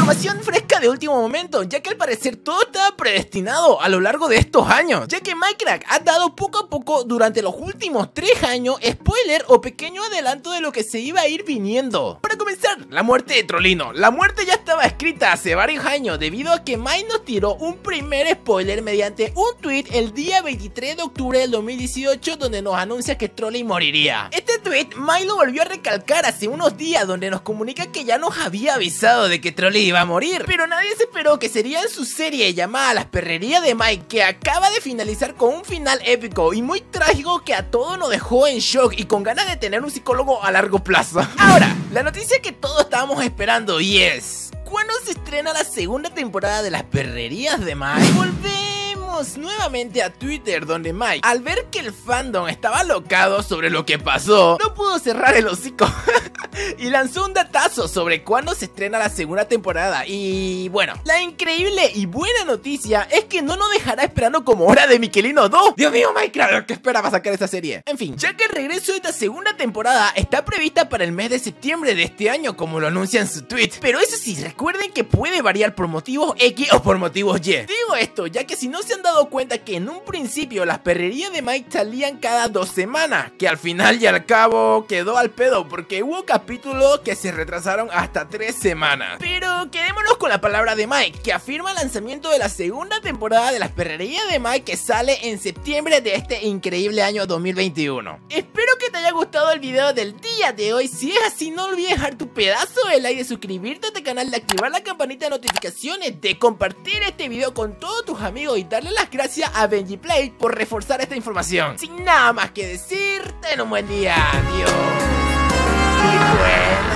información fresca de último momento, ya que al parecer todo estaba predestinado a lo largo de estos años, ya que Minecraft ha dado poco a poco durante los últimos 3 años spoiler o pequeño adelanto de lo que se iba a ir viniendo. Para comenzar, la muerte de Trollino. La muerte ya estaba escrita hace varios años debido a que Mike nos tiró un primer spoiler mediante un tweet el día 23 de octubre del 2018 donde nos anuncia que Trolli moriría. Este tweet Mike lo volvió a recalcar hace unos días donde nos comunica que ya nos había avisado de que Trolli iba a morir, pero nadie se esperó que sería en su serie llamada Las Perrerías de Mike, que acaba de finalizar con un final épico y muy trágico que a todos nos dejó en shock y con ganas de tener un psicólogo a largo plazo. Ahora, la noticia que todos estábamos esperando y es: ¿cuándo se estrena la segunda temporada de Las Perrerías de Mike? Volvemos nuevamente a Twitter, donde Mike, al ver que el fandom estaba alocado sobre lo que pasó, no pudo cerrar el hocico y lanzó un datazo sobre cuándo se estrena la segunda temporada. Y bueno, la increíble y buena noticia es que no nos dejará esperando como Hora de Miquelino 2. Dios mío, Minecraft, ¿qué espera para sacar esa serie? En fin, ya que el regreso de esta segunda temporada está prevista para el mes de septiembre de este año, como lo anuncia en su tweet. Pero eso sí, recuerden que puede variar por motivos X o por motivos Y. Digo esto ya que si no se han dado cuenta que en un principio Las Perrerías de Mike salían cada 2 semanas, que al final y al cabo quedó al pedo porque hubo capítulos que se retrasaron hasta 3 semanas. Pero quedémonos con la palabra de Mike, que afirma el lanzamiento de la segunda temporada de Las Perrerías de Mike, que sale en septiembre de este increíble año 2021. Espero que te haya gustado el video del día de hoy. Si es así, no olvides dejar tu pedazo de like, de suscribirte a este canal, de activar la campanita de notificaciones, de compartir este video con todos tus amigos y darle las gracias a Benji Play por reforzar esta información. Sin nada más que decir, ten un buen día. Adiós. Y bueno.